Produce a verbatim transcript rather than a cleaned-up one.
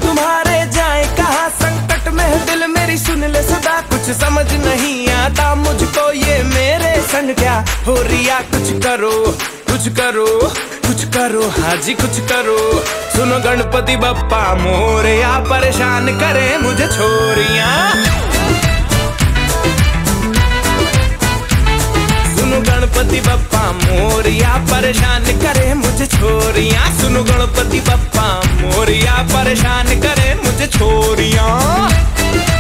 तुम्हारे जाए कहाँ संकट में है दिल मेरी, सुन ले सदा कुछ समझ नहीं आता मुझको ये मेरे संग क्या हो रिया। कुछ करो कुछ करो कुछ करो हाँ जी कुछ करो। सुनो गणपति बप्पा मोरया, परेशान करे मुझे छोरियां। सुनो गणपति बप्पा मोरया, परेशान करे मुझे छोरियां। सुनो गणपति बप्पा मोरया, परेशान करे मुझे छोरियां।